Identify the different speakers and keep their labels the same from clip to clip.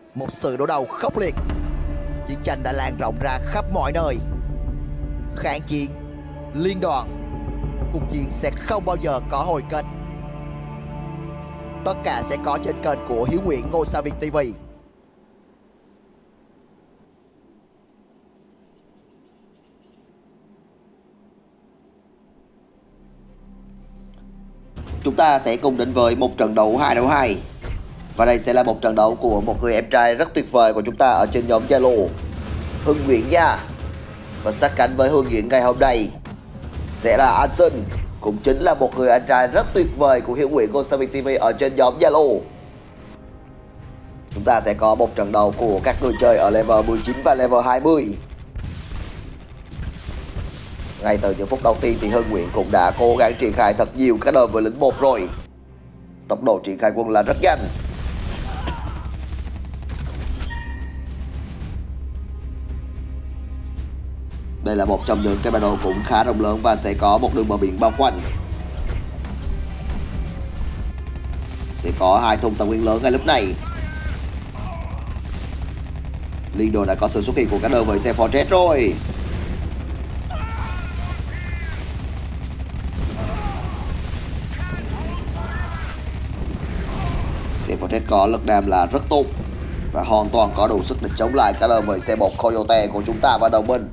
Speaker 1: Một sự đối đầu khốc liệt. Chiến tranh đã lan rộng ra khắp mọi nơi. Kháng chiến, liên đoàn, cuộc chiến sẽ không bao giờ có hồi kết. Tất cả sẽ có trên kênh của Hiếu Nguyễn Ngôi Sao Việt TV.
Speaker 2: Chúng ta sẽ cùng đến với một trận đấu 2 đấu 2. Và đây sẽ là một trận đấu của một người em trai rất tuyệt vời của chúng ta ở trên nhóm Zalo, Hưng Nguyễn nha. Và sát cánh với Hưng Nguyễn ngày hôm nay sẽ là Anson, cũng chính là một người anh trai rất tuyệt vời của Hiếu Nguyễn Ngôi Sao Việt TV ở trên nhóm Zalo. Chúng ta sẽ có một trận đấu của các người chơi ở level 19 và level 20. Ngay từ những phút đầu tiên thì Hưng Nguyễn cũng đã cố gắng triển khai thật nhiều các đơn với lính 1 rồi. Tốc độ triển khai quân là rất nhanh. Đây là một trong những cái bản đồ cũng khá rộng lớn và sẽ có một đường bờ biển bao quanh. Sẽ có 2 thùng tài nguyên lớn ngay lúc này. Liên đội đã có sự xuất hiện của các đơn với xe Fortress rồi. Xe Fortress có lực đam là rất tốt và hoàn toàn có đủ sức để chống lại các đơn với xe bọc Coyote của chúng ta và đồng minh.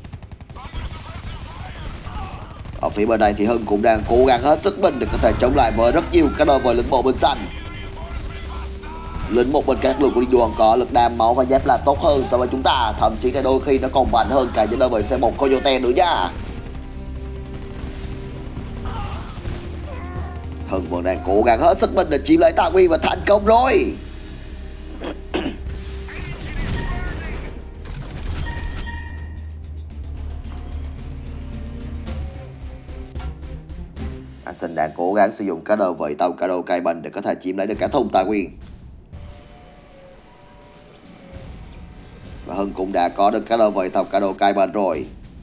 Speaker 2: Ở phía bên này thì Hưng cũng đang cố gắng hết sức mình để có thể chống lại với rất nhiều các đơn với lính bộ bên xanh. Lính một bên các lực của liên đoàn có lực đam, máu và giáp là tốt hơn so với chúng ta, thậm chí là đôi khi nó còn mạnh hơn cả những đơn với xe bọc Coyote nữa nha. Hưng vẫn đang cố gắng hết sức mình để chiếm lấy tài nguyên và thành công rồi. Anson đang cố gắng sử dụng cá đờ với tàu cá đồ cày bần để có thể chiếm lấy được cả thùng tài nguyên. Và Hưng cũng đã có được cá đờ với tàu cá đồ cày bần rồi.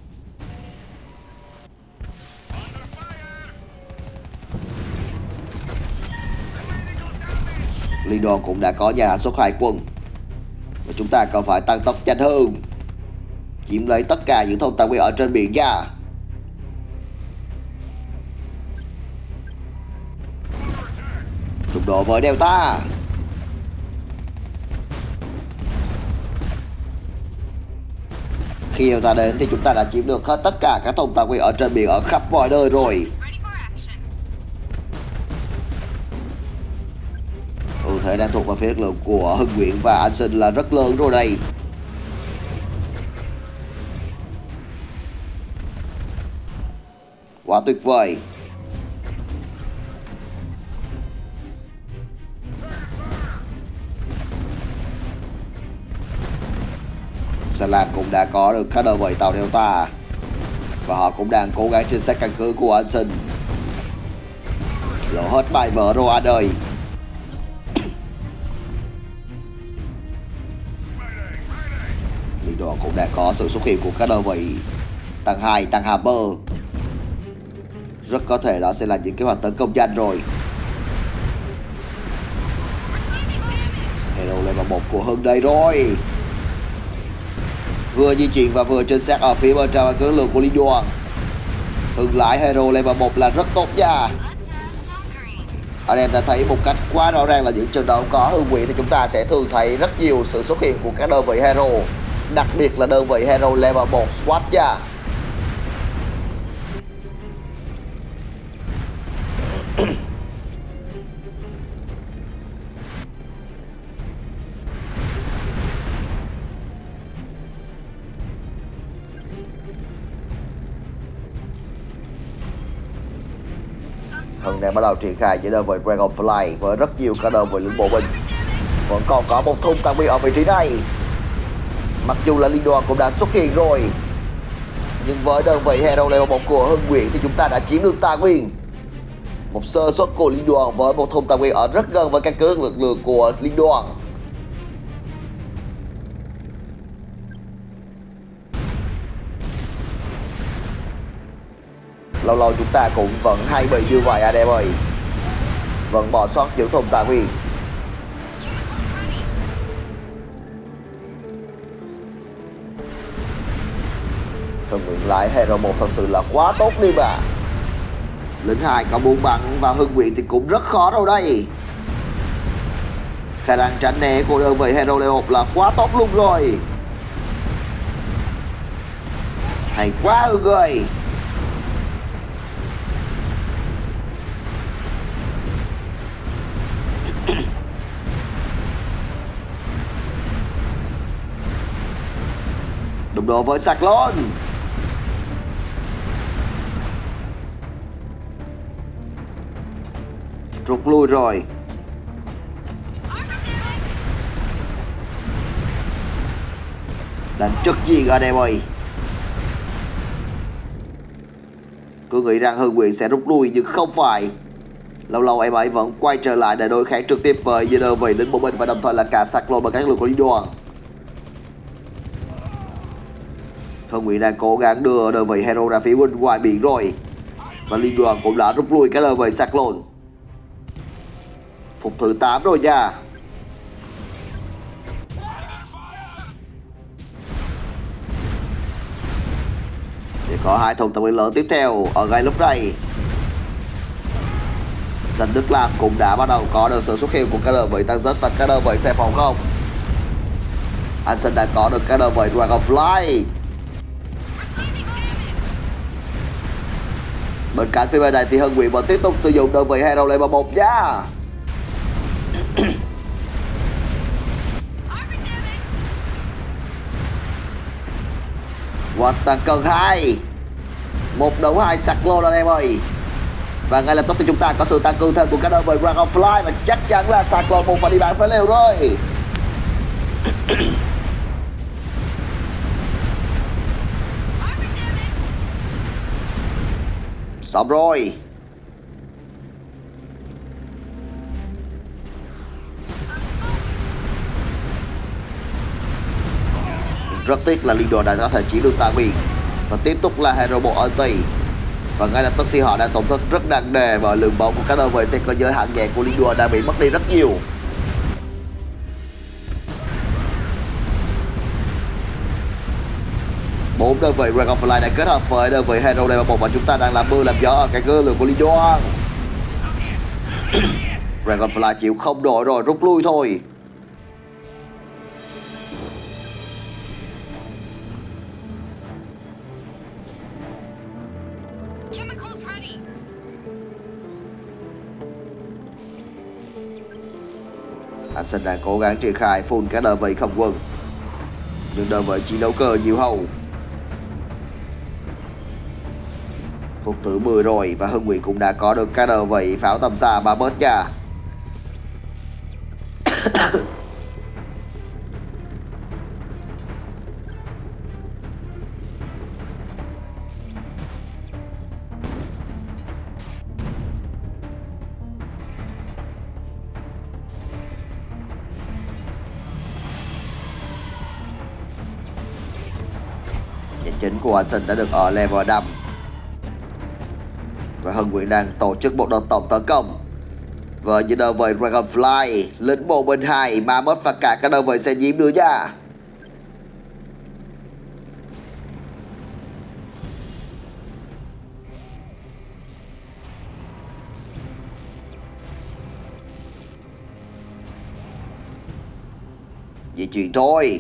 Speaker 2: Liên đoàn cũng đã có nhà xuất hải quân. Và chúng ta cần phải tăng tốc nhanh hơn, chiếm lấy tất cả những thùng tài nguyên ở trên biển nha. Đụng độ với Delta. Khi Delta đến thì chúng ta đã chiếm được hết tất cả các thùng tài nguyên ở trên biển ở khắp mọi nơi rồi. Ưu thế đang thuộc vào phía lực lượng của Hưng Nguyễn và Anson là rất lớn rồi đây. Quá tuyệt vời. Salam cũng đã có được các đơn với tàu Delta. Và họ cũng đang cố gắng trinh sát căn cứ của Anson. Lộ hết bài vở rồi anh ơi. Liên đoàn cũng đã có sự xuất hiện của các đơn vị tầng 2, tầng Hammer. Rất có thể đó sẽ là những kế hoạch tấn công nhanh rồi. Hero level 1 của Hưng đây rồi. Vừa di chuyển và vừa trinh sát ở phía bên trong cứ lượng của liên đoàn. Hưng lái Hero level 1 là rất tốt nha. Anh em đã thấy một cách quá rõ ràng là những trận đấu có Hưng Nguyễn thì chúng ta sẽ thường thấy rất nhiều sự xuất hiện của các đơn vị Hero, đặc biệt là đơn vị Hero level 1 SWAT nha. Hưng đang bắt đầu triển khai những đơn vị Dragonfly với rất nhiều các đơn vị lính bộ binh. Vẫn còn có một thùng tài nguyên ở vị trí này. Mặc dù là liên đoàn cũng đã xuất hiện rồi, nhưng với đơn vị Hero level 1 của Hưng Nguyễn thì chúng ta đã chiếm được tài nguyên. Một sơ suất của liên đoàn với một thùng tài nguyên ở rất gần với căn cứ lực lượng của liên đoàn. Lâu lâu chúng ta cũng vẫn hay bị như vậy anh em ơi. Vẫn bỏ sót những thùng tài nguyên. Hưng Nguyễn lại Hero 1 thật sự là quá tốt đi mà. Lính 2 có muốn bắn vào Hưng Nguyễn thì cũng rất khó rồi đây. Khả năng tránh né của đơn vị Hero Level 1 là quá tốt luôn rồi. Hay quá Hưng ơi. Đụng độ với Cyclone. Rút lui rồi. Đánh trực diện ở đây ơi. Cứ nghĩ rằng Hưng Nguyễn sẽ rút lui nhưng không phải. Lâu lâu em ấy vẫn quay trở lại để đối kháng trực tiếp với như đơn vị lính bộ binh và đồng thời là cả Cyclone và các lực của liên đoàn. Hưng Nguyễn đang cố gắng đưa đơn vị Hero ra phía bên ngoài biển rồi. Và liên đoàn cũng đã rút lui cái đơn vị Cyclone. Phục thứ 8 rồi nha. Sẽ có 2 thùng tập biến lớn tiếp theo ở ngay lúc này. Dân Đức Lam cũng đã bắt đầu có được sự xuất hiện của các đơn vị tăng rất và các đơn vị xe phòng không. Hansen đã có được các đơn vị Dragonfly. Bên cạnh phía bên này thì Hưng Nguyễn vẫn tiếp tục sử dụng đơn vị Hero Level 1 nha. Watson cần 2. 1 đấu 2 Cyclone anh em ơi. Và ngay lập tức thì chúng ta có sự tăng cường thêm của các đơn vị Dragonfly. Và chắc chắn là Cyclone một phải đi bán phế liệu rồi. Xong rồi. Rất tiếc là liên đoàn đã có thể chiếm được tà biển. Và tiếp tục là Hero 1 anti. Và ngay lập tức thì họ đã tổn thất rất nặng nề. Và lượng bóng của các đơn vị xe cơ giới hạng nhẹ của liên đoàn đã bị mất đi rất nhiều. Bốn đơn vị Dragonfly đã kết hợp với đơn vị Hero Level 1 và chúng ta đang làm mưa làm gió ở cái cơ lượng của liên đoàn. Dragonfly chịu không nổi rồi, rút lui thôi. Hansen đang cố gắng triển khai full các đơn vị không quân. Nhưng đơn vị chiến đấu cơ nhiều hầu. Phút thứ 10 rồi và Hưng Nguyễn cũng đã có được các đơn vị pháo tầm xa ba bớt nha. Chính của Hansen đã được ở level 5. Và Hưng Nguyễn đang tổ chức một đợt tổng tấn công với những đơn vị Dragonfly, lính bộ binh 2, Mammoth và cả các đơn vị xe nhiễm nữa nha. Di chuyển thôi.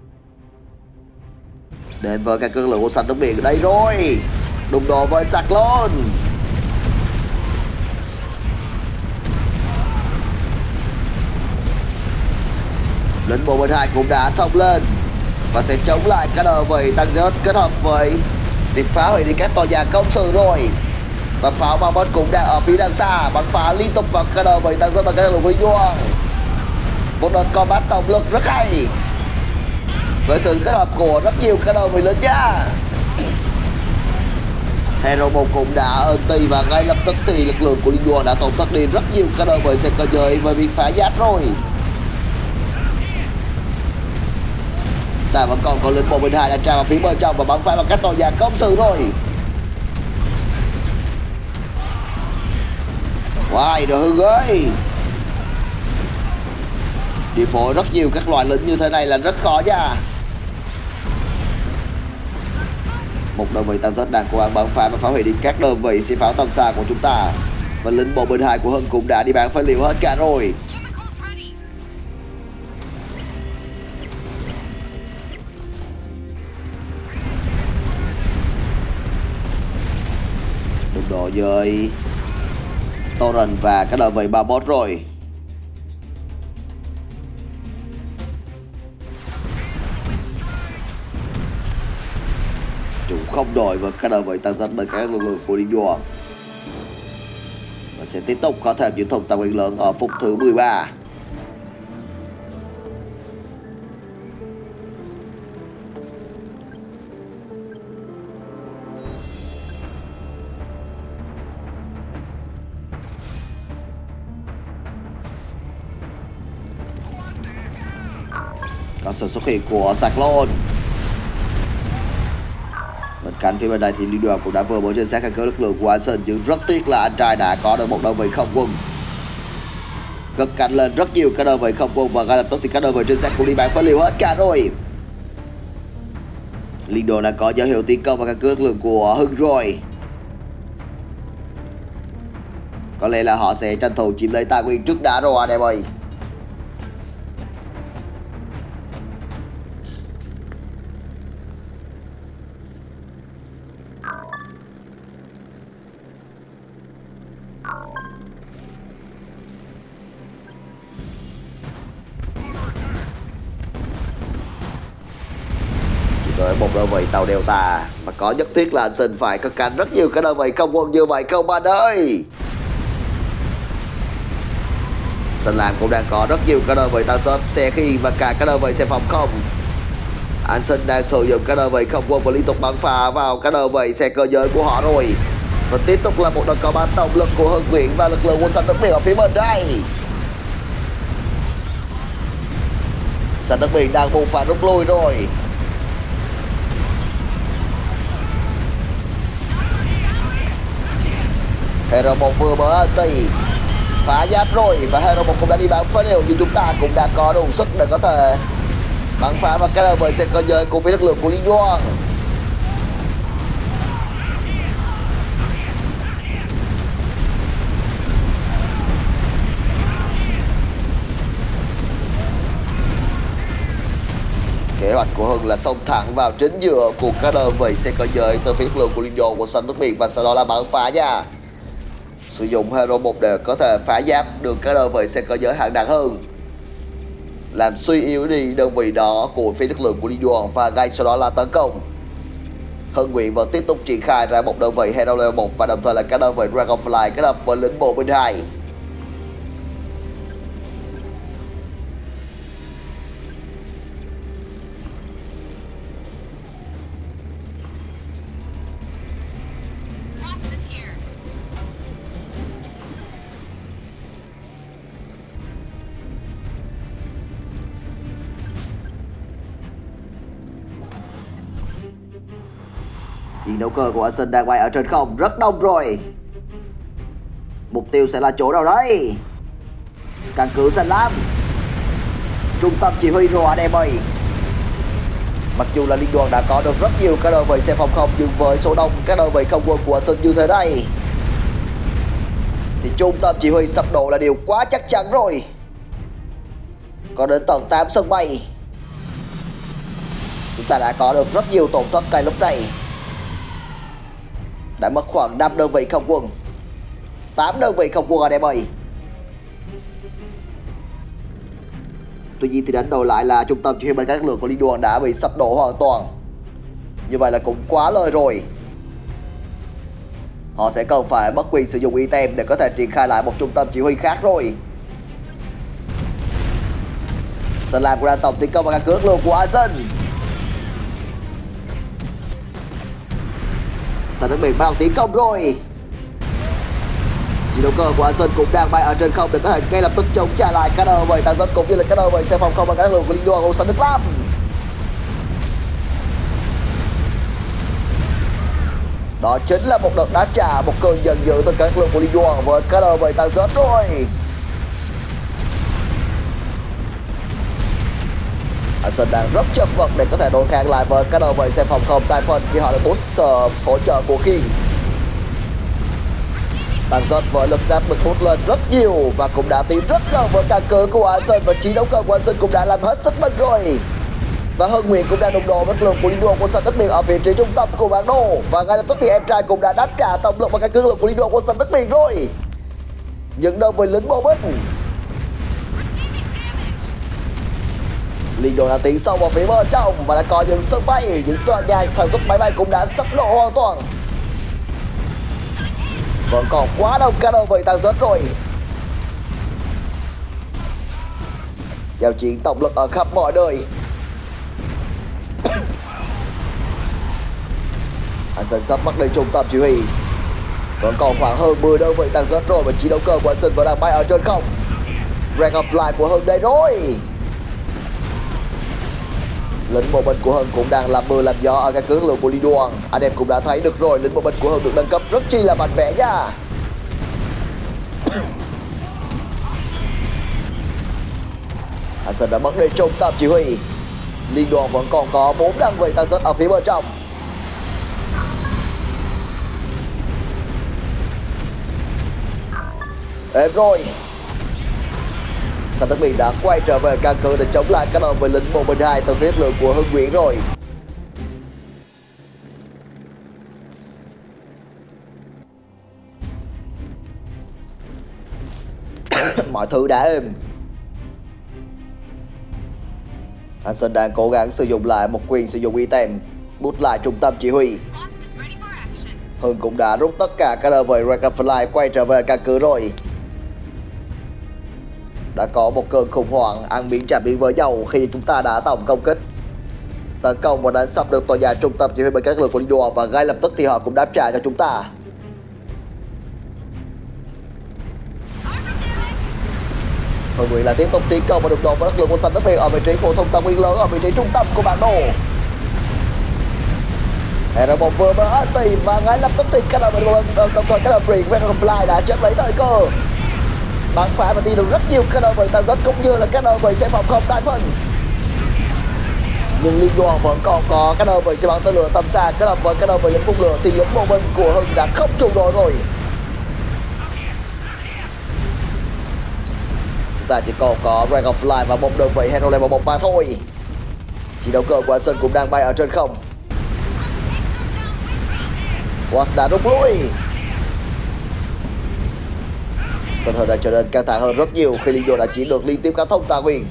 Speaker 2: Đến với các cơn lửa của xanh nước biển ở đây rồi. Đụng độ với Cyclone. Lính bộ binh 2 cũng đã xông lên và sẽ chống lại các đơn vị tăng rớt kết hợp với việc phá hủy đi các tòa nhà công sự rồi. Và pháo Mammoth cũng đang ở phía đằng xa bắn phá liên tục vào các đơn vị tăng rớt và các lực linh doang. Một đợt combat tổng lực rất hay với sự kết hợp của rất nhiều các đơn vị lính nha. Hero 1 cũng đã anti và ngay lập tức thì lực lượng của liên đoàn đã tổn thất đi rất nhiều các đơn vị xe cơ giới với việc phá giáp rồi. Ta vẫn còn có lính bộ binh 2 đang tràn vào phía bên trong và bắn phá vào các tòa nhà công sự rồi. Wow, được Hưng ơi. Điều phối rất nhiều các loại lính như thế này là rất khó nha. Một đơn vị tăng rất đang cố gắng bắn phá và phá hủy đi các đơn vị xí pháo tầm xa của chúng ta. Và lính bộ bên 2 của Hưng cũng đã đi bán phế liệu hết cả rồi. Đụng độ với Torrent và các đơn vị 3 bot rồi. Chủ không đội với các đơn vị tăng dân bởi các lực lượng của Liên đoàn. Và sẽ tiếp tục có thêm những thùng tầm quyền lớn ở phút thứ 13. Có sự xuất hiện của Cyclone. Bên cạnh phía bên đây thì Liên đoàn cũng đã vừa mới trên xác căn cứ lực lượng của Anson, nhưng rất tiếc là anh trai đã có được một đơn vị không quân. Cất cánh lên rất nhiều các đơn vị không quân và ngay lập tức thì các đơn vị trên xác cũng đi bán phế liệu hết cả rồi. Liên đoàn đã có dấu hiệu tiến công vào căn cứ lực lượng của Hưng rồi. Có lẽ là họ sẽ tranh thủ chiếm lấy tài nguyên trước đã rồi anh em ơi. Với một đơn vị tàu Delta mà có nhất thiết là Anson phải cất cánh rất nhiều cái đơn vị không quân như vậy không bạn ơi. Sân làm cũng đang có rất nhiều các đơn vị tăng sớp xe khi và cả các đơn vị xe phòng không. Anson đang sử dụng các đơn vị không quân và liên tục bắn phá vào các đơn vị xe cơ giới của họ rồi. Và tiếp tục là một đợt có bán tổng lực của Hưng Nguyễn và lực lượng quân xanh nước biển ở phía bên đây. Xanh nước biển đang buông phá rút lui rồi. Hero 1 vừa mới anti phá giáp rồi và Hero 1 cũng đã đi bán phế liệu, nhưng chúng ta cũng đã có đủ sức để có thể bắn phá vào các đơn vị xe cơ giới của phía lực lượng của Liên đoàn. Kế hoạch của Hưng là xông thẳng vào chính giữa của các đơn vị xe cơ giới từ phía lực lượng của Liên đoàn của xanh nước biển và sau đó là bắn phá nha. Sử dụng Hero 1 để có thể phá giáp được các đơn vị xe cơ giới hạng nặng hơn, làm suy yếu đi đơn vị đó của phía lực lượng của Liên đoàn và ngay sau đó là tấn công. Hưng Nguyễn vẫn tiếp tục triển khai ra một đơn vị Hero level 1 và đồng thời là các đơn vị Dragonfly kết hợp với lính bộ bên 2. Chiến đấu cơ của Anson đang bay ở trên không rất đông rồi. Mục tiêu sẽ là chỗ nào đấy? Căn cứ xanh lam, trung tâm chỉ huy rồi anh em ơi. Mặc dù là Liên đoàn đã có được rất nhiều các đơn vị xe phòng không, nhưng với số đông các đơn vị không quân của Anson như thế này thì trung tâm chỉ huy sập đổ là điều quá chắc chắn rồi. Có đến tầng 8 sân bay. Chúng ta đã có được rất nhiều tổn thất ngay lúc này. Đã mất khoảng 5 đơn vị không quân, 8 đơn vị không quân anh em ơi. Tuy nhiên thì đánh đầu lại là trung tâm chỉ huy bên các lực lượng của Liên đoàn đã bị sập đổ hoàn toàn. Như vậy là cũng quá lời rồi. Họ sẽ cần phải mất quyền sử dụng item để có thể triển khai lại một trung tâm chỉ huy khác rồi. Sân làm của tổng tiến công vào căn cứ lực lượng của Anson. Sân nước biển bắt đầu tiến công rồi. Chiến đấu cơ của Anson cũng đang bay ở trên không để có thể ngay lập tức chống trả lại các đơn vị tăng dân cũng như là các đơn vị xe phòng không và các lực lượng của Liên đoàn của sân nước Lam. Đó chính là một đợt đá trả, một cơn giận dữ từ các lực lượng của Liên đoàn với các đơn vị tăng dân rồi. Hansen đang rất chật vật để có thể đối kháng lại với các đội vệ xe phòng không Typhon khi họ được boost hỗ trợ của King. Tăng giật với lực giáp được boost lên rất nhiều và cũng đã tiến rất gần với căn cứ của Hansen, và chiến đấu cơ của Hansen cũng đã làm hết sức mình rồi. Và Hưng Nguyễn cũng đã đụng độ với lực lượng của liên đoàn quân xanh đất biển ở vị trí trung tâm của bản đồ, và ngay lập tức thì em trai cũng đã đánh trả tổng lực và căn cứ lực của liên đoàn quân xanh đất biển rồi. Những đơn vị lính bộ binh liên đoàn đã tiến sâu vào phía bên trong và đã có những sân bay, những tòa nhà sản xuất máy bay cũng đã sắp đổ hoàn toàn. Vẫn còn quá đông các đơn vị tăng rớt rồi. Giao chiến tổng lực ở khắp mọi nơi. Hansen sắp mất đi trung tâm chỉ huy. Vẫn còn khoảng hơn 10 đơn vị tăng rớt rồi và chiến đấu cơ của Hansen vẫn đang bay ở trên không. Dragonfly của Hưng đây rồi. Lính bộ binh của Hưng cũng đang làm mưa làm gió ở các lực lượng của liên đoàn. Anh em cũng đã thấy được rồi, lính bộ binh của Hưng được nâng cấp rất chi là mạnh mẽ nha. Hansen đã mất đi trung tâm chỉ huy. Liên đoàn vẫn còn có 4 đơn vị tăng rớt ở phía bên trong. Êm rồi. Xanh đất biển đã quay trở về căn cứ để chống lại các đội với lính bộ binh 2 từ phía lực lượng của Hưng Nguyễn rồi. Mọi thứ đã êm. Hansen đang cố gắng sử dụng lại một quyền sử dụng item, bút lại trung tâm chỉ huy. Hưng cũng đã rút tất cả các đơn vị Dragonfly quay trở về căn cứ rồi. Đã có một cơn khủng hoảng ăn miếng trả miếng với nhau khi chúng ta đã tổng công kích, tấn công và đánh sập được tòa nhà trung tâm chỉ huy bên các lực lượng của liên đoàn, và ngay lập tức thì họ cũng đáp trả cho chúng ta. Hưng Nguyễn là tiếp tục tiến công và đụng độ với lực lượng của xanh đất biển ở vị trí của thông tâm nguyên lớn ở vị trí trung tâm của bản đồ. R1 vừa mới anti và ngay lập tức thì các đội đồng thời các đội Dragonfly đã chiếm lấy thời cơ, bắn phá và đi được rất nhiều các đội vị tăng rất cũng như là các đội vị sẽ phòng không tại phần. Nhưng liên đoàn vẫn còn có các đội vị sẽ bắn tên lửa tầm xa kết hợp với các đội vị lính phun lửa, thì lính bộ binh của Hưng đã không trụ nổi rồi. Chúng ta chỉ còn có Dragonfly và một đơn vị Hero Level 1 mà thôi. Chiến đấu cơ của Hansen cũng đang bay ở trên không. Wasp đã rút lui. Tình hình đã trở nên căng thẳng hơn rất nhiều khi liên đoàn đã chiếm được liên tiếp các thông tài nguyên.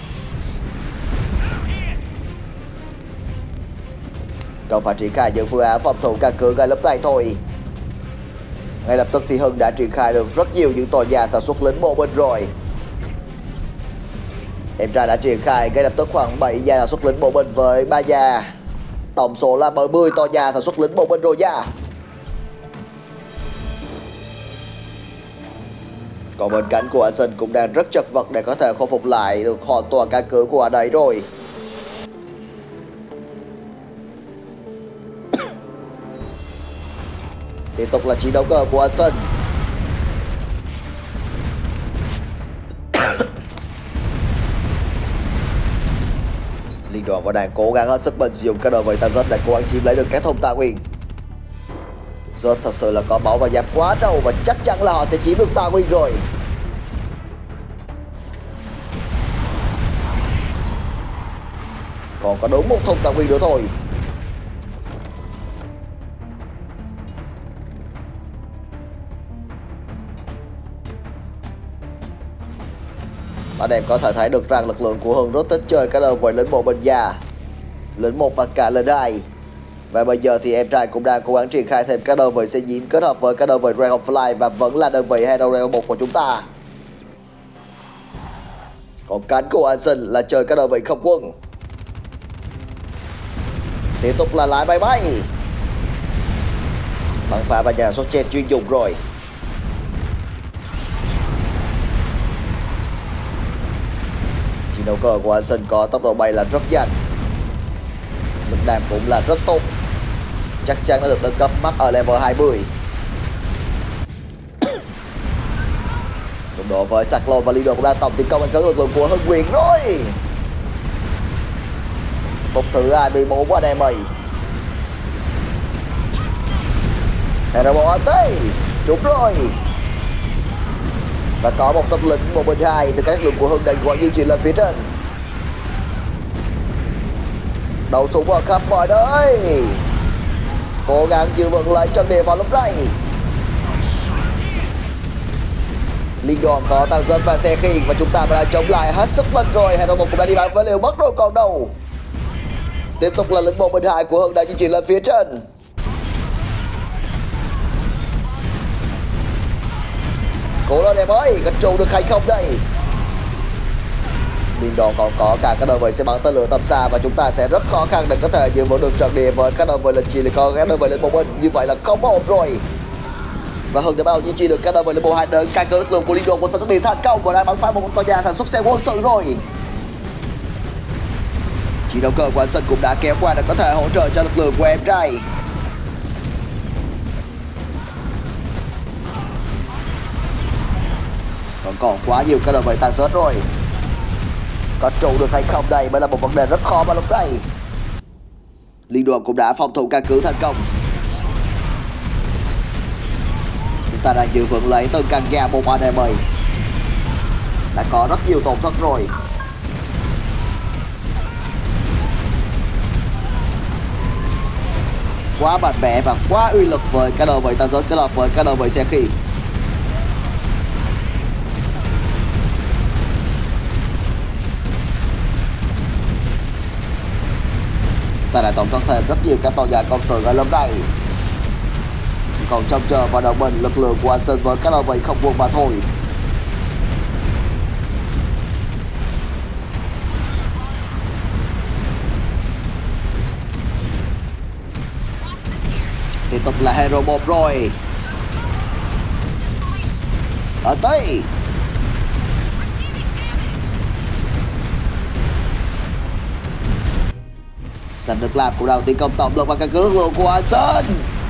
Speaker 2: Cần phải triển khai những phương án phòng thủ căn cứ ngay lập này thôi. Ngay lập tức thì Hưng đã triển khai được rất nhiều những tòa nhà sản xuất lính bộ binh rồi. Em trai đã triển khai ngay lập tức khoảng 7 nhà sản xuất lính bộ binh với 3 nhà. Tổng số là 70 tòa nhà sản xuất lính bộ binh rồi nha. Còn bên cạnh của Hansen cũng đang rất chật vật để có thể khôi phục lại được hoàn toàn căn cứ của anh ấy rồi. Tiếp tục là chiến đấu cơ của Hansen. Liên đoàn vẫn đang cố gắng hết sức mình sử dụng các đội vị tăng để cố gắng chiếm lấy được các thông tài nguyên. Rớt thật sự là có máu và giáp quá trâu và chắc chắn là họ sẽ chiếm được tài nguyên rồi. Còn có đúng một thông tài nguyên nữa thôi. Anh em có thể thấy được rằng lực lượng của Hưng rất thích chơi các đơn vị lính bộ binh già, lính 1 và cả lính 2. Và bây giờ thì em trai cũng đang cố gắng triển khai thêm các đơn vị xe dính kết hợp với các đơn vị Dragonfly và vẫn là đơn vị Hero Level 1 của chúng ta. Còn cánh của Hansen là chơi các đơn vị không quân. Tiếp tục là lái bay bay. Bắn phá và nhà xuất jet chuyên dụng rồi. Chiến đấu cơ của Hansen có tốc độ bay là rất nhanh. Lực đàm cũng là rất tốt. Chắc chắn đã được nâng cấp mắc ở level 20. Đụng độ với Cyclone và Lido cũng đã tổng tiến công đánh cấn lực lượng của Hưng Nguyễn rồi. Phục thử 24 anh em ơi. Hero bộ tới. Trúng rồi. Và có một tâm lĩnh 1-2 từ các lực lượng của Hưng đang gọi di chuyển lên phía trên. Đầu súng vào khắp mọi nơi. Cố gắng giữ vững lại trận địa vào lúc này. Linh đoàn có tăng dân và xe khiên và chúng ta đã chống lại hết sức mình rồi. Hero 1 cũng đã đi bán phế liệu mất rồi còn đâu. Tiếp tục là lĩnh 1-2 của Hưng đang di chuyển lên phía trên. Cố lên em ơi, có trụ được hay không đây? Liên đoàn còn có cả các đơn vị xe bắn tên lửa tầm xa và chúng ta sẽ rất khó khăn để có thể giữ vững được trận địa với các đơn vị lính chỉ có các đơn vị lính bộ binh. Như vậy là không ổn rồi. Và Hưng đã bắt đầu duy trì được các đơn vị lính bộ 2 đến cai cơ lực lượng của liên đoàn của sân bị thành công và đã bắn phá một tòa nhà sản xuất xe quân sự rồi. Chỉ đầu cơ của anh Sơn cũng đã kéo qua để có thể hỗ trợ cho lực lượng của em trai. Còn quá nhiều các đơn vị tàn rớt rồi. Có trụ được hay không đây mới là một vấn đề rất khó vào lúc này. Liên đoàn cũng đã phòng thủ căn cứ thành công. Chúng ta đang giữ vững lấy từng căn nhà một anh em ơi. Đã có rất nhiều tổn thất rồi. Quá mạnh mẽ và quá uy lực với các đơn vị tàn rớt kết hợp với các đơn vị xe khí. Ta đã tổn thất thêm rất nhiều các tòa nhà công sự ở lúc này. Còn trông chờ vào đồng minh lực lượng của anh Sơn với các đơn vị không quân mà thôi. Tiếp tục là Hero 1 rồi. Ở tới. Sân được làm của đầu tiến công tổng lực và căn cứ lực lượng của anh Sơn.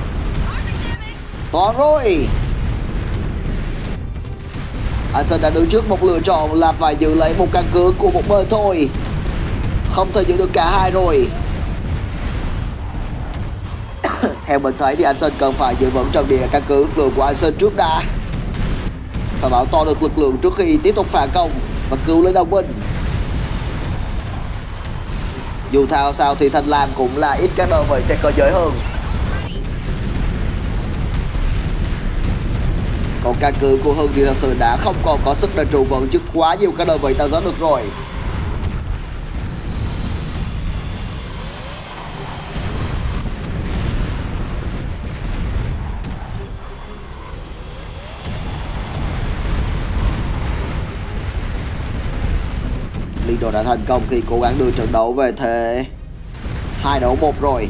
Speaker 2: Toàn rồi. Anh Sơn đã đứng trước một lựa chọn là phải giữ lấy một căn cứ của một bên thôi. Không thể giữ được cả hai rồi. Theo mình thấy thì anh Sơn cần phải giữ vững trận địa căn cứ lực lượng của anh Sơn trước đã. Phải bảo to được lực lượng trước khi tiếp tục phản công và cứu lấy đồng minh. Dù thao sao thì Thanh Lam cũng là ít các đơn vị xe cơ giới hơn. Còn căn cứ của Hưng thì thật sự đã không còn có sức để trụ vững trước quá nhiều các đơn vị tao dẫn được rồi. Liên đoàn đã thành công khi cố gắng đưa trận đấu về thế 2-1 rồi.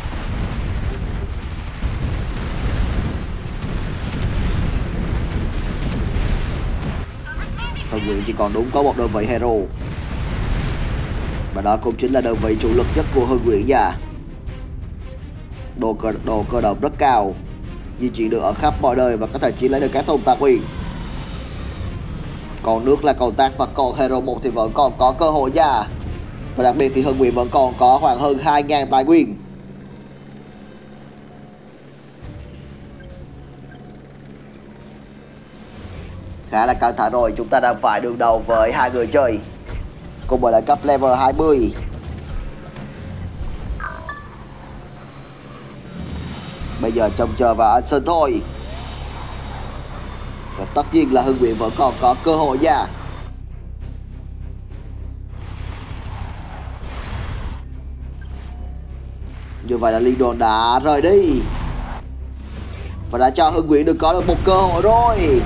Speaker 2: Hưng Nguyễn chỉ còn đúng có một đơn vị Hero. Và đó cũng chính là đơn vị chủ lực nhất của Hưng Nguyễn già. Độ cơ động rất cao, di chuyển được ở khắp mọi nơi và có thể chỉ lấy được các thùng tạc quyền. Còn nước là còn tác và còn Hero 1 thì vẫn còn có cơ hội nha. Và đặc biệt thì Hưng Nguyễn vẫn còn có khoảng hơn 2.000 tài nguyên. Khá là căng thẳng rồi, chúng ta đang phải đương đầu với hai người chơi cùng với lại cấp level 20. Bây giờ trông chờ vào anh Sơn thôi. Và tất nhiên là Hưng Nguyễn vẫn còn có cơ hội nha. Như vậy là liên đoàn đã rời đi và đã cho Hưng Nguyễn được có được một cơ hội rồi.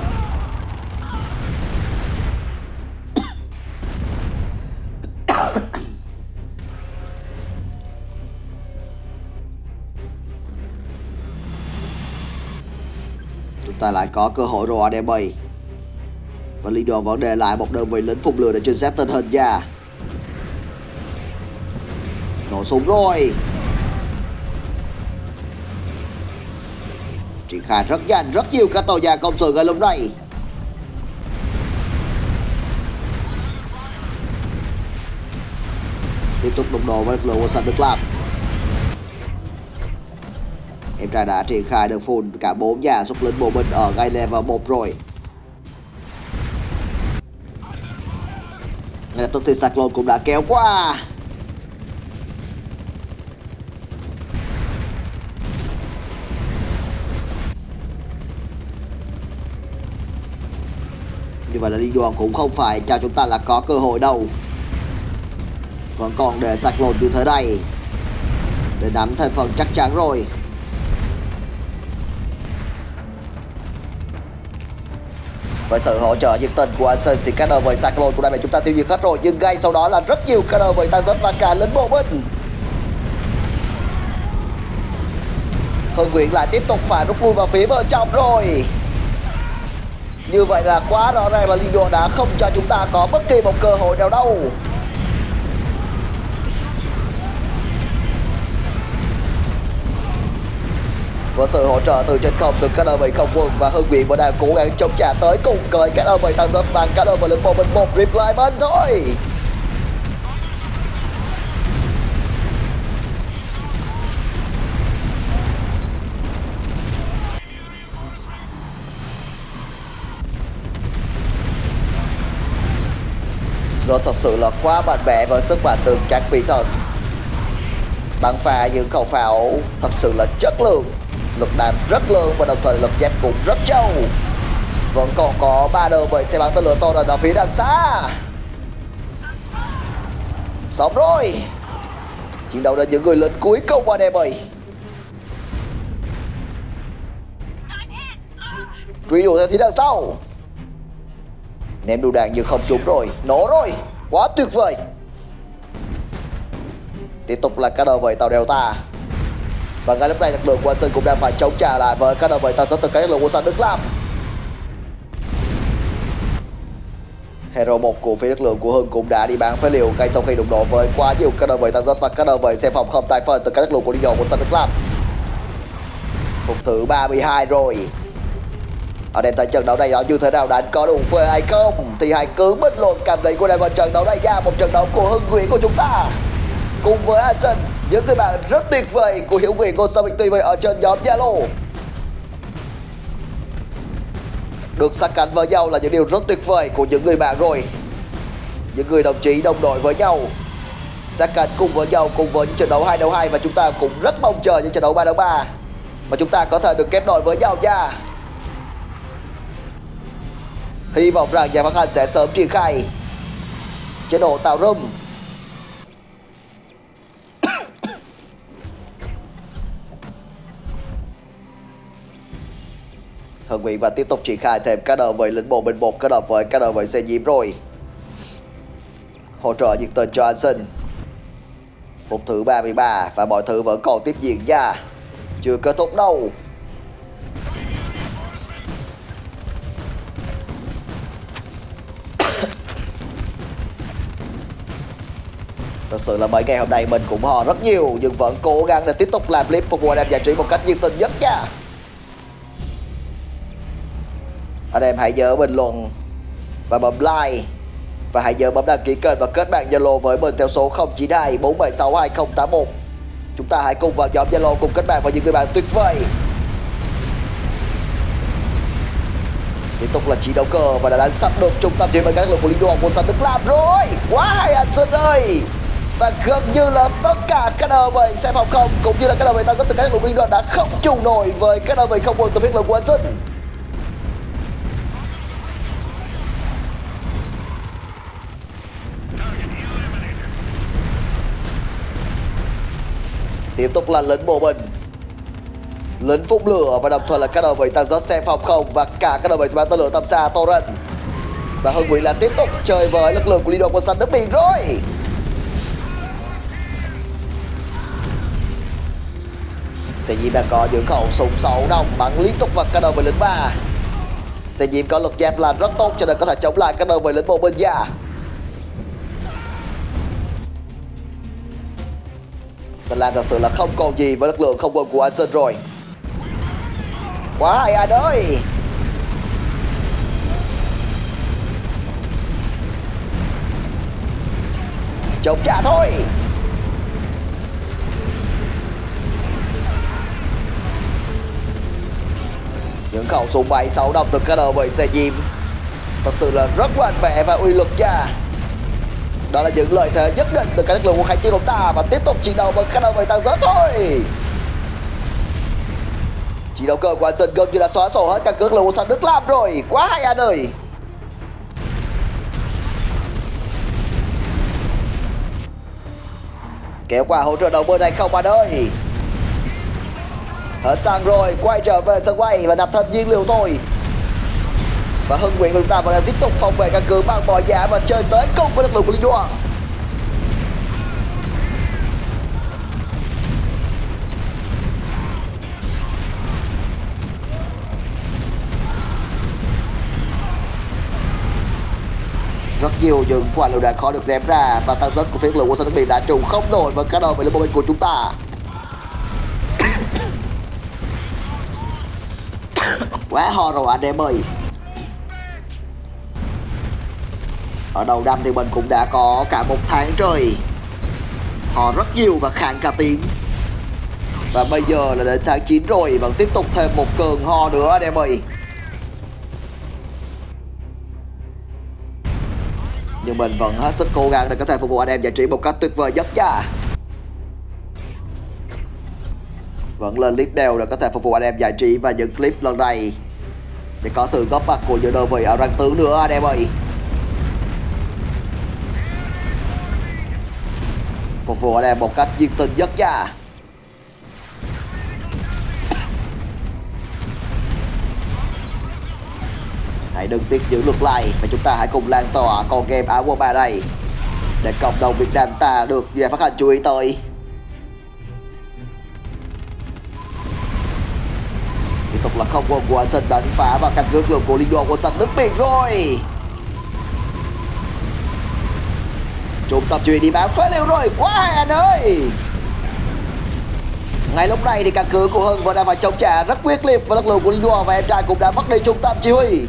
Speaker 2: Chúng ta lại có cơ hội rồi anh em ơi. Và liên đoàn vẫn để lại một đơn vị lính phun lửa để trinh sát tình hình nha. Nổ súng rồi. Triển khai rất nhanh, rất nhiều các tàu nhà công sự ngay lúc này. Tiếp tục đụng độ với lực lượng của sân Đức Lam. Em trai đã triển khai được full cả 4 nhà xuất lính bộ binh ở ngay level 1 rồi. Ngay lập tức thì Cyclone cũng đã kéo qua. Như vậy là liên đoàn cũng không phải cho chúng ta là có cơ hội đâu. Vẫn còn để Cyclone như thế này để nắm thành phần chắc chắn rồi. Với sự hỗ trợ nhiệt tình của Anson thì các đơn vị Cyclone cũng đã bị chúng ta tiêu diệt hết rồi. Nhưng ngay sau đó là rất nhiều các đơn vị tăng dất và cả lính bộ binh. Hưng Nguyễn lại tiếp tục phải rút lui vào phía bên trong rồi. Như vậy là quá rõ ràng là liên đoàn đã không cho chúng ta có bất kỳ một cơ hội nào đâu. Với sự hỗ trợ từ trên không từ các đơn vị không quân và Hưng Nguyễn vẫn đang cố gắng chống trả tới cùng với các đơn vị tăng dất bằng các đơn vị lính bộ binh một rip lại bên thôi. Do thật sự là quá mạnh mẽ với sức mạnh từ các phi thần. Bắn phá những khẩu pháo thật sự là chất lượng, lực đạn rất lớn và đồng thời lực giáp cũng rất trâu. Vẫn còn có 3 đơn vị xe bắn tên lửa Torrent ở phía đằng xa. Xong rồi. Chiến đấu đến những người lính cuối cùng anh em ơi. Truy đuổi theo phía đằng sau. Ném đủ đạn nhưng không trúng rồi. Nổ rồi. Quá tuyệt vời. Tiếp tục là các đơn vị tàu Delta. Và ngay lúc này lực lượng của Anson cũng đang phải chống trả lại với các đơn vị tăng dất từ các lực lượng của sân Đức Lam. Hero 1 của phía lực lượng của Hưng cũng đã đi bán phế liệu ngay sau khi đụng độ với quá nhiều các đơn vị tăng dất và các đơn vị xe phòng không tài phân từ các lực lượng của đi đầu của sân Đức Lam. Phút thứ 32 rồi. Ở đêm tại trận đấu này nó như thế nào, đánh có đủ phê hay không thì hãy cứ bình luận cảm nghĩ của em vào trận đấu này nha. Một trận đấu của Hưng Nguyễn của chúng ta cùng với Anson, những người bạn rất tuyệt vời của Hiếu Nguyễn của Summic TV ở trên nhóm Zalo. Được sát cánh với nhau là những điều rất tuyệt vời của những người bạn rồi. Những người đồng chí đồng đội với nhau, sát cánh cùng với nhau cùng với những trận đấu 2 đấu 2. Và chúng ta cũng rất mong chờ những trận đấu 3 đấu 3 mà chúng ta có thể được kết nối với nhau nha. Hy vọng rằng nhà phát hành sẽ sớm triển khai chế độ tạo room. Hưng Nguyễn và tiếp tục triển khai thêm các đơn vị lính bộ binh 1 kết hợp với các đơn vị xe nhiễm rồi. Hỗ trợ nhiệt tình cho Anson. Phút thứ 33 và mọi thứ vẫn còn tiếp diễn nha. Chưa kết thúc đâu. Thật sự là mấy ngày hôm nay mình cũng hò rất nhiều nhưng vẫn cố gắng để tiếp tục làm clip phục vụ anh em giải trí một cách nhiệt tình nhất nha. Anh em hãy nhớ bình luận và bấm like và hãy nhớ bấm đăng ký kênh và kết bạn Zalo với mình theo số 092 476 2081. Chúng ta hãy cùng vào nhóm Zalo cùng kết bạn với những người bạn tuyệt vời. Tiếp tục là chiến đấu cờ và đã đánh sắp được trung tâm chiến với các lực lượng của liên đoàn của sân Đức Lam rồi. Quá hay Anson ơi. Và gần như là tất cả các đơn vị xe phòng không cũng như là các đơn vị tăng dất từ các lực lượng liên đoàn đã không chung nổi với các đơn vị không quân từ phía lực lượng của Anson. Tiếp tục là lính bộ binh, lính phun lửa và đồng thời là các đơn vị tăng dất xe phòng không và cả các đơn vị xe bắn tên lửa tầm xa Torrent. Và Hưng Nguyễn là tiếp tục chơi với lực lượng của liên đoàn quân xanh nước biển rồi. Xe Diễm đang có những khẩu súng 6 nòng bắn liên tục vào các đơn vị lính 3. Xe Diễm có lực giáp là rất tốt cho nên có thể chống lại các đơn vị lính bộ binh nha. Sân Lan thật sự là không còn gì với lực lượng không quân của Anson rồi. Quá hay anh ơi. Chống trả thôi. Những khẩu súng 76 đồng từ các đầu với xe chim thật sự là rất mạnh mẽ và uy lực nha. Đó là những lợi thế nhất định từ các lực lượng của kháng chiến của ta, và tiếp tục chiến đấu với các đầu với tăng rớt thôi. Chiến đấu cờ của Hansen gần như đã xóa sổ hết các lực lượng của sân Đức Lam rồi. Quá hay anh ơi. Kéo qua hỗ trợ đầu bên này không bạn ơi. Hết xăng rồi, quay trở về sân quay và nạp thêm nhiên liệu thôi. Và Hưng Nguyễn của chúng ta vẫn đang tiếp tục phòng vệ căn cứ bằng mọi giá và chơi tới cùng với lực lượng của Linh Đoàn. Rất nhiều những quả lựu đạn khó được ném ra và tăng rất của phía lực lượng quân sân nước Biển đã trùng không nổi với các đầu với lực bên của chúng ta. Quá ho rồi anh em ơi. Ở đầu năm thì mình cũng đã có cả một tháng trời ho rất nhiều và khàn cả tiếng. Và bây giờ là đến tháng 9 rồi, vẫn tiếp tục thêm một cơn ho nữa anh em ơi. Nhưng mình vẫn hết sức cố gắng để có thể phục vụ anh em giải trí một cách tuyệt vời nhất nha. Vẫn lên clip đều để có thể phục vụ anh em giải trí, và những clip lần này sẽ có sự góp mặt của những đơn vị ở rang tướng nữa anh em ơi. Phục vụ anh em một cách nhiệt tình nhất nha. Hãy đừng tiếc những lượt like và chúng ta hãy cùng lan tỏa con game áo quần 3 này để cộng đồng Việt Nam ta được nhà phát hành chú ý tới. Tiếp tục là không quân của Hansen đánh phá vào căn cứ lực lượng của Linh Đoàn của sân nước Biển rồi. Trung tâm chuyền đi bán phế liệu rồi, quá hay anh ơi. Ngay lúc này thì căn cứ của Hưng vẫn đang phải chống trả rất quyết liệt với lực lượng của Linh Đoàn, và em trai cũng đã mất đi trung tâm chỉ huy.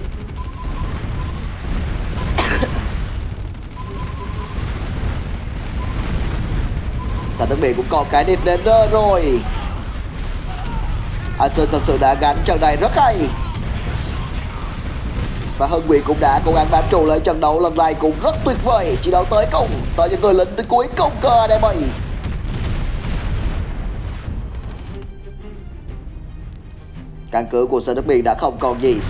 Speaker 2: Sân nước Biển cũng có cái nịt đến rồi. Hansen thật sự đã gắn trận này rất hay. Và Hưng Nguyễn cũng đã cố gắng bám trụ lấy trận đấu lần này cũng rất tuyệt vời. Chiến đấu tới cùng, tới những người lính tới cuối cùng cơ anh em ơi. Căn cứ của sân nước Biển đã không còn gì.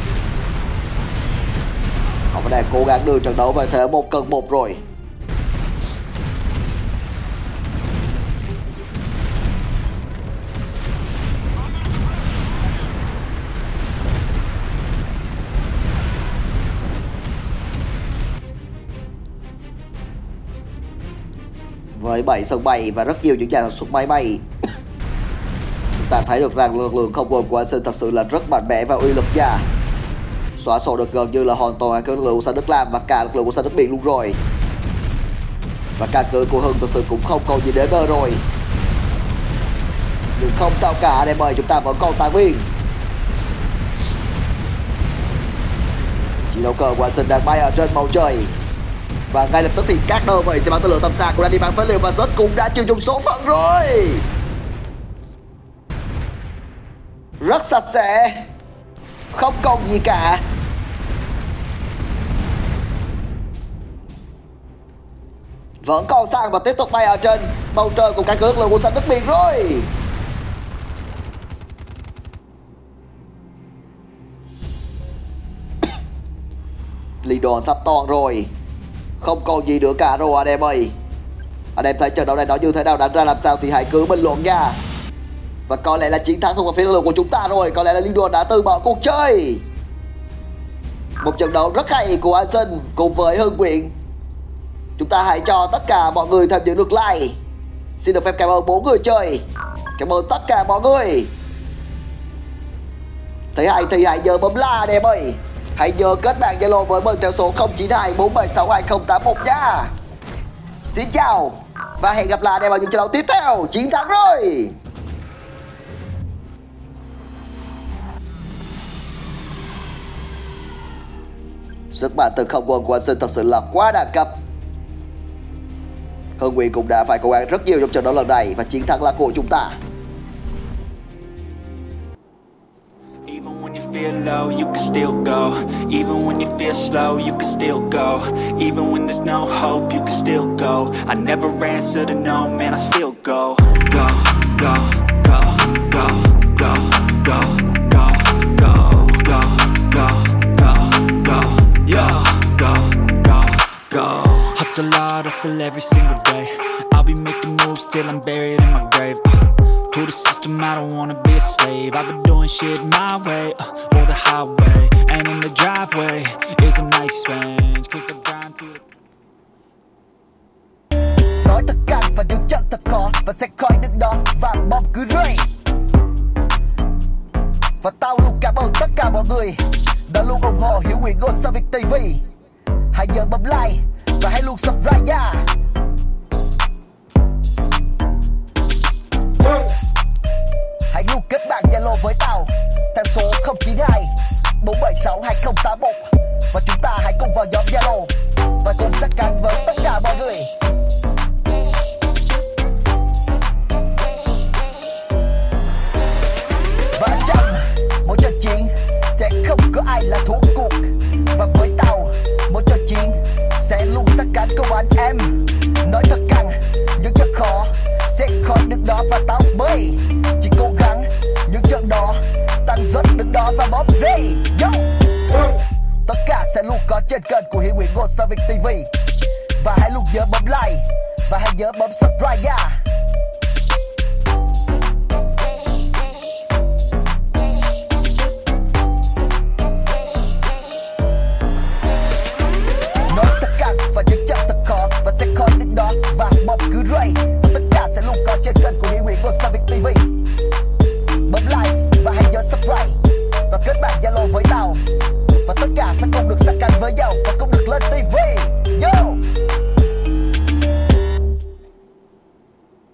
Speaker 2: Họ vẫn đang cố gắng đưa trận đấu về thế 1-1 rồi. Với 7 sân bay và rất nhiều những nhà sản xuất máy bay, chúng ta thấy được rằng lực lượng không quân của Hansen thật sự là rất mạnh mẽ và uy lực nha. Xóa sổ được gần như là hoàn toàn các lực lượng của sân Đức Lam và cả lực lượng của sân nước Biển luôn rồi. Và căn cứ của Hưng thật sự cũng không còn gì để ngờ rồi. Nhưng không sao cả anh em ơi, chúng ta vẫn còn tài nguyên. Chiến đấu cờ của Hansen đang bay ở trên bầu trời. Và ngay lập tức thì các đơn vị xe bắn tên lửa tầm xa cũng đã đi bán phế liệu và rất cũng đã chịu dùng số phận rồi. Rất sạch sẽ, không còn gì cả. Vẫn còn xăng và tiếp tục bay ở trên bầu trời của các lực lượng của sân nước Biển rồi. Liên đoàn sắp toàn rồi, không còn gì nữa cả rồi anh em ơi. Anh em thấy trận đấu này nó như thế nào, đánh ra làm sao thì hãy cứ bình luận nha. Và có lẽ là chiến thắng thuộc về phía lực lượng của chúng ta rồi. Có lẽ là Liên đoàn đã từ bỏ cuộc chơi. Một trận đấu rất hay của Hansen cùng với Hưng Nguyễn. Chúng ta hãy cho tất cả mọi người thêm những lượt like. Xin được phép cảm ơn 4 người chơi. Cảm ơn tất cả mọi người. Thấy hay thì hãy nhớ bấm like anh em ơi. Hãy nhớ kết bạn Zalo với mình theo số 092 476 2081 nha. Xin chào và hẹn gặp lại anh em vào những trận đấu tiếp theo. Chiến thắng rồi. Sức mạnh từ không quân của Hansen thật sự là quá đẳng cấp. Hưng Nguyễn cũng đã phải cố gắng rất nhiều trong trận đấu lần này và chiến thắng là của chúng ta.
Speaker 3: feel low, you can still go. Even when you feel slow, you can still go. Even when there's no hope, you can still go. I never answer to no, man, I still go. Go, go, go, go, go, go, go, go, go, go, go, go, yeah, go, go, go. Hustle hard, hustle every single day. I'll be making moves till I'm buried in my grave. To the system, I don't wanna be a slave. I've been doing shit my way, or the highway. And in the driveway is a nice range, cause I grind through the...
Speaker 1: Nói thật căng và những trận thật khó, và sẽ khỏi đứng đó và bom cứ rơi. Và tao luôn cảm ơn tất cả mọi người đã luôn ủng hộ Hiểu Nguyễn Ngô Sao Việt TV. Hãy nhớ bấm like và hãy luôn subscribe nha. Hãy luôn kết bạn Zalo với tao theo số 092 476 2081 và chúng ta hãy cùng vào nhóm Zalo và cùng sát cánh với tất cả mọi người. Và trong mỗi trận chiến sẽ không có ai là thua cuộc, và với tao mỗi trận chiến sẽ luôn sát cánh cùng anh em. Nói thật căng những trận khó sẽ khỏi đứng đó và tao mới chỉ cố gắng những trận đó tăng dốc đứng đó và bóp rây. Yo! Tất cả sẽ luôn có trên kênh của Hiểu Nguyễn Ngô Sao Việt TV. Và hãy luôn nhớ bấm like và hãy nhớ bấm subscribe nha. Nói thật căng và những trận thật khó và sẽ khỏi đứng đó và bóp cứ rây. Tất cả sẽ luôn có trên kênh của Hiểu Nguyễn Ngô Sao Việt TV. Bấm like và hãy nhớ subscribe và kết bạn Zalo với tao, và tất cả sẽ cùng được sát cánh với nhau và cùng được lên TV.